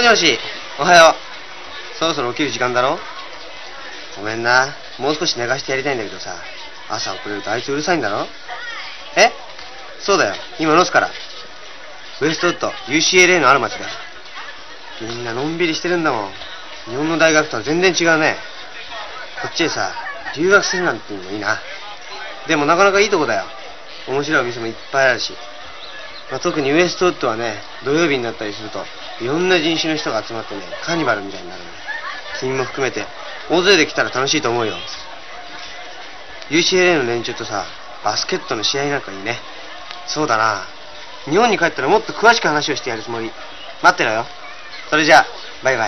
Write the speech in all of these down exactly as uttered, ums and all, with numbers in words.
しもし、おはよう。そろそろ起きる時間だろ。ごめんな、もう少し寝かしてやりたいんだけどさ、朝遅れるとあいつうるさいんだろ。え、そうだよ、今ノスからウエストウッド ユーシーエルエー のある町だよ。みんなのんびりしてるんだもん。日本の大学とは全然違うね。こっちへさ、留学するなんていうのもいいな。でもなかなかいいとこだよ。面白いお店もいっぱいあるし、まあ、特にウエストウッドはね、土曜日になったりするといろんな人種の人が集まってね、カーニバルみたいになるね。君も含めて大勢で来たら楽しいと思うよ。 ユーシーエルエー の連中とさ、バスケットの試合なんかいいね。そうだな、日本に帰ったらもっと詳しく話をしてやるつもり。待ってろよ。それじゃあバイバイ。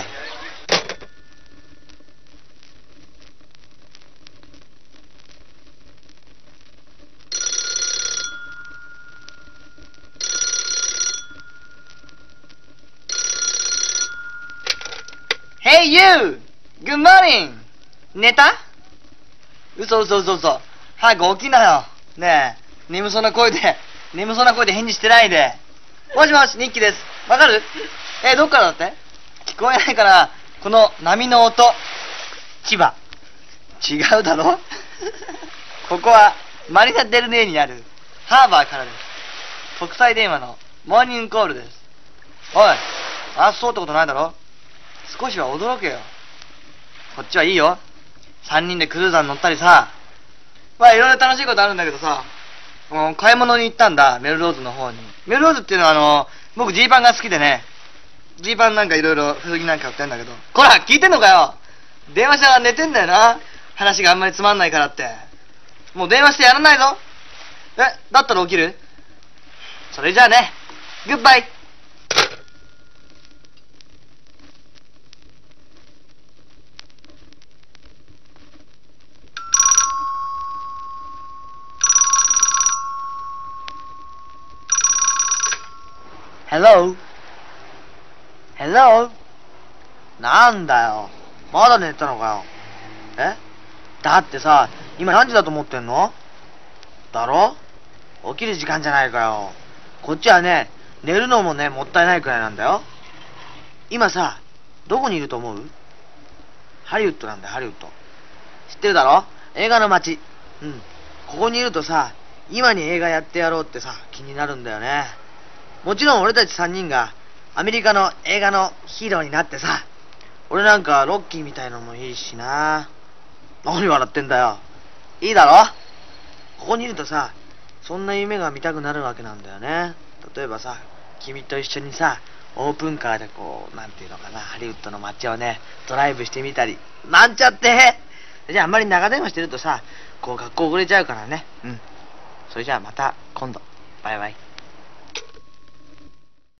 Hey you! Good morning! 寝た？嘘嘘嘘嘘。早く起きなよ。ねえ、眠そうな声で、眠そうな声で返事してないで。もしもし、ニッキです。わかる？え、どっからだって？聞こえないから、この波の音。千葉。違うだろここは、マリナ・デルネーにある、ハーバーからです。国際電話のモーニングコールです。おい、あ、そうってことないだろ？少しは驚けよ。こっちはいいよ。三人でクルーザーに乗ったりさ。まあいろいろ楽しいことあるんだけどさ、もう買い物に行ったんだ、メルローズの方に。メルローズっていうのはあの、僕ジーパンが好きでね、ジーパンなんかいろいろ古着なんか売ってんだけど。こら、聞いてんのかよ。電話したら寝てんだよな。話があんまりつまんないからって。もう電話してやらないぞ。え、だったら起きる？それじゃあね、グッバイ。Hello? Hello? なんだよ。まだ寝てたのかよ。え？だってさ、今何時だと思ってんの？だろ？起きる時間じゃないかよ。こっちはね、寝るのもね、もったいないくらいなんだよ。今さ、どこにいると思う？ハリウッドなんだよ、ハリウッド。知ってるだろ？映画の街。うん。ここにいるとさ、今に映画やってやろうってさ、気になるんだよね。もちろん俺たち三人がアメリカの映画のヒーローになってさ、俺なんかロッキーみたいのもいいしな。何笑ってんだよ。いいだろ？ここにいるとさ、そんな夢が見たくなるわけなんだよね。例えばさ、君と一緒にさ、オープンカーでこう、なんていうのかな、ハリウッドの街をね、ドライブしてみたり、なんちゃって。じゃああんまり長電話してるとさ、こう学校遅れちゃうからね。うん。それじゃあまた今度。バイバイ。